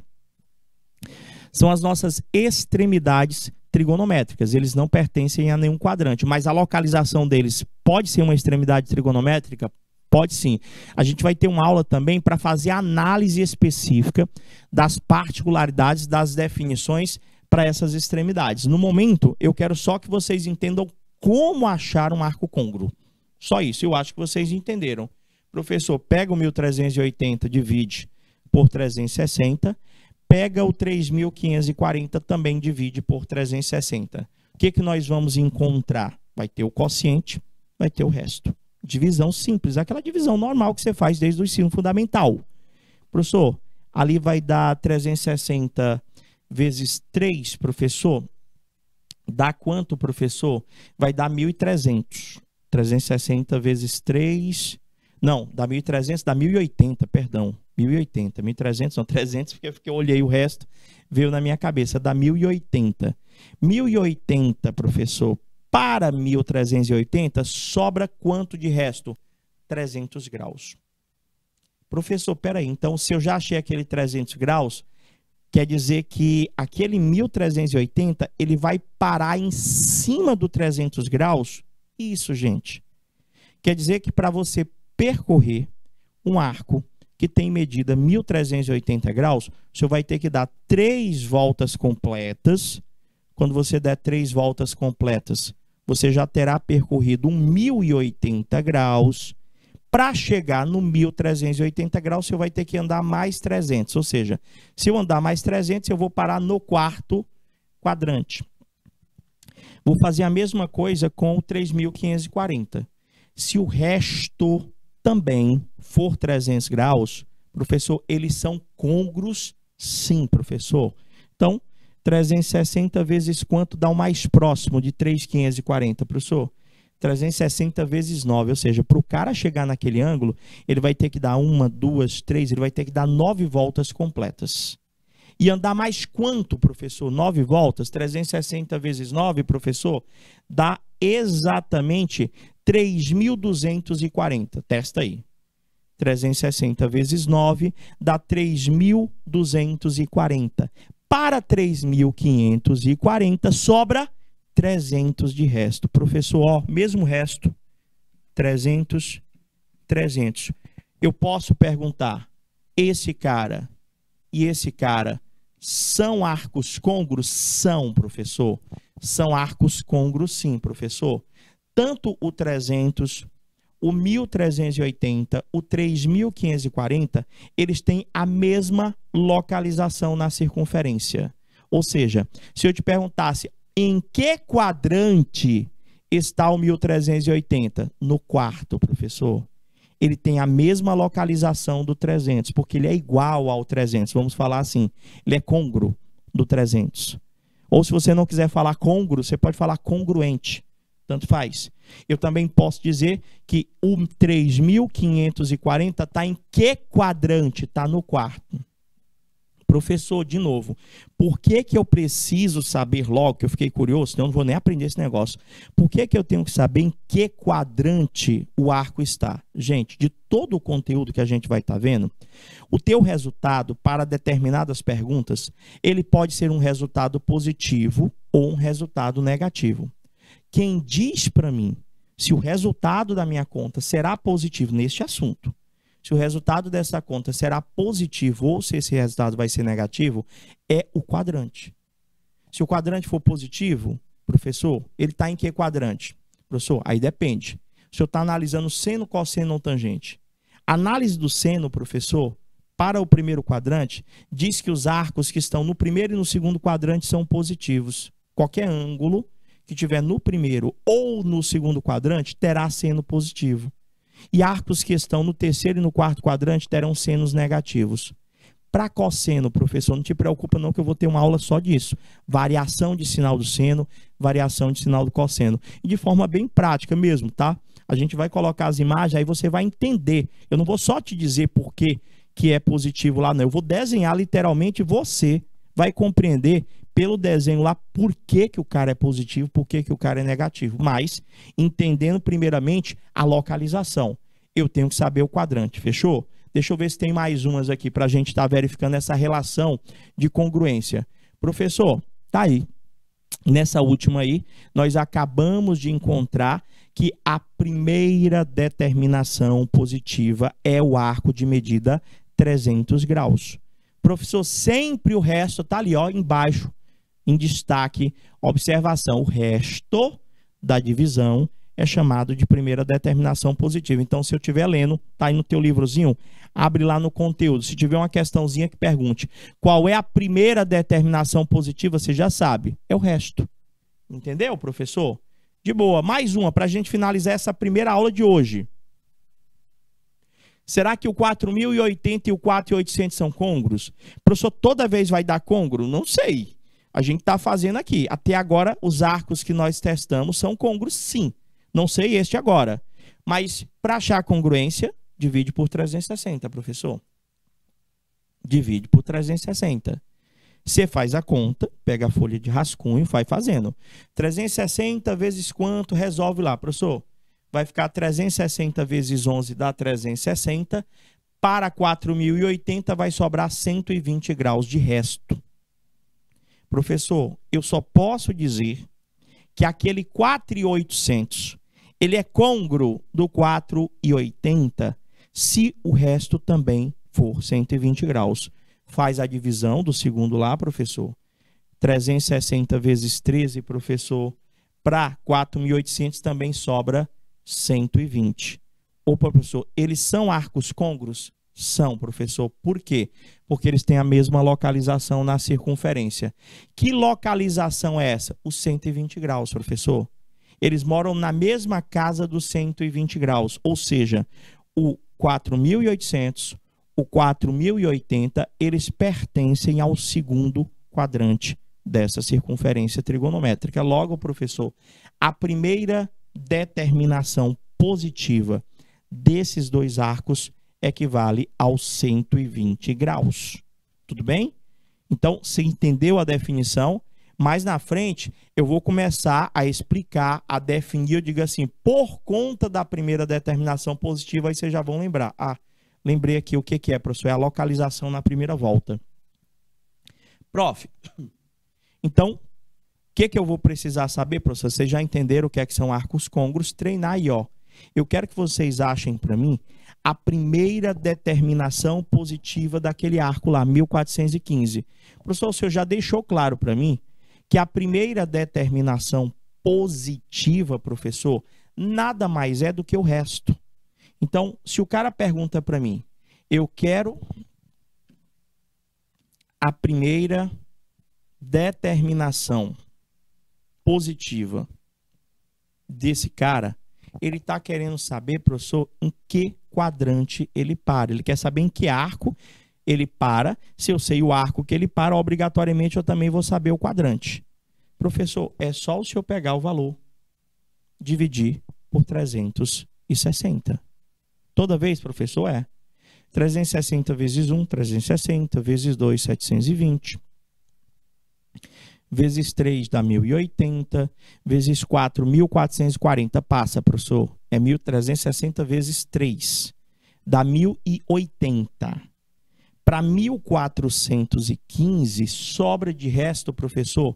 são as nossas extremidades trigonométricas. Eles não pertencem a nenhum quadrante, mas a localização deles pode ser uma extremidade trigonométrica? Pode sim. A gente vai ter uma aula também para fazer análise específica das particularidades das definições para essas extremidades. No momento, eu quero só que vocês entendam como achar um arco côngruo. Só isso, eu acho que vocês entenderam. Professor, pega o 1.380, divide por 360, pega o 3.540, também divide por 360. O que nós vamos encontrar? Vai ter o quociente, vai ter o resto. Divisão simples, aquela divisão normal que você faz desde o ensino fundamental. Professor, ali vai dar 360 vezes 3, professor. Dá quanto, professor? Vai dar 1.300. 360 vezes 3... Não, dá 1.300, dá 1.080, perdão. 1.080, 1.300, não, 300, porque eu olhei o resto, veio na minha cabeça, dá 1.080. 1.080, professor, para 1.380, sobra quanto de resto? 300 graus. Professor, peraí, então se eu já achei aquele 300 graus, quer dizer que aquele 1.380, ele vai parar em cima do 300 graus? Isso, gente. Quer dizer que para você percorrer um arco que tem medida 1.380 graus, o senhor vai ter que dar 3 voltas completas. Quando você der 3 voltas completas, você já terá percorrido 1.080 graus. Para chegar no 1.380 graus, você vai ter que andar mais 300. Ou seja, se eu andar mais 300, eu vou parar no 4º quadrante. Vou fazer a mesma coisa com o 3.540. Se o resto também for 300 graus, professor, eles são côngruos? Sim, professor. Então, 360 vezes quanto dá o mais próximo de 3.540, professor? 360 vezes 9, ou seja, para o cara chegar naquele ângulo, ele vai ter que dar 1, 2, 3, ele vai ter que dar 9 voltas completas. E andar mais quanto, professor? 9 voltas? 360 vezes 9, professor, dá exatamente 3.240. Testa aí. 360 vezes 9 dá 3.240. Para 3.540 sobra 300 de resto. Professor, ó, mesmo resto, 300, 300. Eu posso perguntar, esse cara e esse cara são arcos côngruos? São, professor. São arcos côngruos, sim, professor. Tanto o 300, o 1.380, o 3.540, eles têm a mesma localização na circunferência. Ou seja, se eu te perguntasse em que quadrante está o 1.380? No quarto, professor. Ele tem a mesma localização do 300, porque ele é igual ao 300. Vamos falar assim, ele é côngruo do 300. Ou se você não quiser falar côngruo, você pode falar congruente. Tanto faz. Eu também posso dizer que o 3.540 está em que quadrante? Está no quarto. Professor, de novo, por que eu preciso saber logo, que eu fiquei curioso, senão eu não vou nem aprender esse negócio. Por que eu tenho que saber em que quadrante o arco está? Gente, de todo o conteúdo que a gente vai estar vendo, o teu resultado para determinadas perguntas, ele pode ser um resultado positivo ou um resultado negativo. Quem diz para mim se o resultado da minha conta será positivo neste assunto, se o resultado dessa conta será positivo ou se esse resultado vai ser negativo, é o quadrante. Se o quadrante for positivo, professor, ele está em que quadrante? Professor, aí depende. O senhor está analisando seno, cosseno ou tangente. A análise do seno, professor, para o primeiro quadrante, diz que os arcos que estão no primeiro e no segundo quadrante são positivos. Qualquer ângulo que tiver no primeiro ou no segundo quadrante terá seno positivo. E arcos que estão no terceiro e no quarto quadrante terão senos negativos. Para cosseno, professor, não te preocupa não que eu vou ter uma aula só disso. Variação de sinal do seno, variação de sinal do cosseno. E de forma bem prática mesmo, tá? A gente vai colocar as imagens, aí você vai entender. Eu não vou só te dizer por que é positivo lá, não. Eu vou desenhar literalmente, você vai compreender pelo desenho lá por que o cara é positivo, por que o cara é negativo. Mas, entendendo primeiramente a localização, eu tenho que saber o quadrante, fechou? Deixa eu ver se tem mais umas aqui para a gente estar verificando essa relação de congruência. Professor, tá aí. Nessa última aí, nós acabamos de encontrar que a primeira determinação positiva é o arco de medida 300 graus. Professor, sempre o resto está ali, ó, embaixo, em destaque, observação. O resto da divisão é chamado de primeira determinação positiva. Então, se eu estiver lendo, tá aí no teu livrozinho, abre lá no conteúdo. Se tiver uma questãozinha que pergunte qual é a primeira determinação positiva, você já sabe, é o resto. Entendeu, professor? De boa. Mais uma para a gente finalizar essa primeira aula de hoje. Será que o 4.080 e o 4.800 são côngruos? Professor, toda vez vai dar côngruo? Não sei. A gente está fazendo aqui. Até agora, os arcos que nós testamos são côngruos, sim. Não sei este agora. Mas, para achar a congruência, divide por 360, professor. Divide por 360. Você faz a conta, pega a folha de rascunho e vai fazendo. 360 vezes quanto? Resolve lá, professor. Vai ficar 360 vezes 11 dá 360. Para 4.080 vai sobrar 120 graus de resto. Professor, eu só posso dizer que aquele 4.800, ele é côngruo do 4.080 se o resto também for 120 graus. Faz a divisão do segundo lá, professor. 360 vezes 13, professor. Para 4.800 também sobra 120. Opa, professor, eles são arcos côngruos? São, professor. Por quê? Porque eles têm a mesma localização na circunferência. Que localização é essa? Os 120 graus, professor. Eles moram na mesma casa dos 120 graus. Ou seja, o 4.800, o 4.080, eles pertencem ao segundo quadrante dessa circunferência trigonométrica. Logo, professor, a primeira determinação positiva desses dois arcos equivale aos 120 graus. Tudo bem? Então, você entendeu a definição? Mais na frente, eu vou começar a explicar, a definir, eu digo assim, por conta da primeira determinação positiva, aí vocês já vão lembrar. Ah, Lembrei aqui o que é, professor, é a localização na primeira volta. Prof, então, o que eu vou precisar saber, professor? Vocês já entenderam o que são arcos côngruos? Treinar aí, ó. Eu quero que vocês achem para mim a primeira determinação positiva daquele arco lá, 1415. Professor, o senhor já deixou claro para mim que a primeira determinação positiva, professor, nada mais é do que o resto. Então, se o cara pergunta para mim, eu quero a primeira determinação positiva desse cara, ele está querendo saber, professor, em que quadrante ele para. Ele quer saber em que arco ele para. Se eu sei o arco que ele para, obrigatoriamente eu também vou saber o quadrante. Professor, é só o senhor pegar o valor, dividir por 360. Toda vez, professor, é 360 vezes 1, 360, vezes 2, 720. Vezes 3 dá 1080, vezes 4, 1440. Passa, professor. É 1360 vezes 3. Dá 1080. Para 1415, sobra de resto, professor,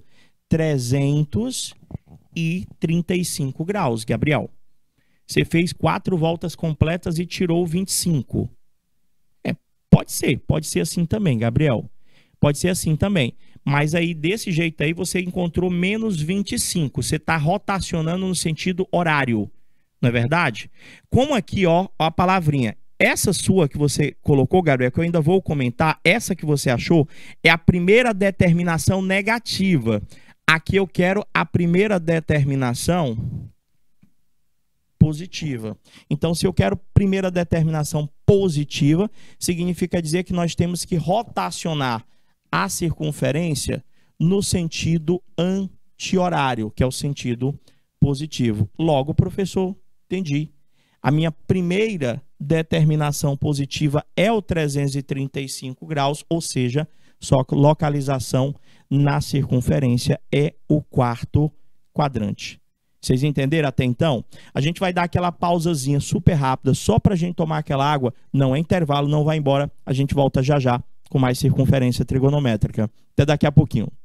335 graus, Gabriel. Você fez 4 voltas completas e tirou 25. Pode ser assim também, Gabriel. Pode ser assim também. Mas aí, desse jeito aí, você encontrou menos 25. Você está rotacionando no sentido horário. Não é verdade? Como aqui, ó, a palavrinha. Essa sua que você colocou, Gabriel, que eu ainda vou comentar, essa que você achou, é a primeira determinação negativa. Aqui eu quero a primeira determinação positiva. Então, se eu quero primeira determinação positiva, significa dizer que nós temos que rotacionar a circunferência no sentido anti-horário, que é o sentido positivo. Logo, professor, entendi. A minha primeira determinação positiva é o 335 graus, ou seja, só que localização na circunferência é o quarto quadrante. Vocês entenderam até então? A gente vai dar aquela pausazinha super rápida, só para a gente tomar aquela água. Não é intervalo, não vai embora. A gente volta já já com mais circunferência trigonométrica. Até daqui a pouquinho.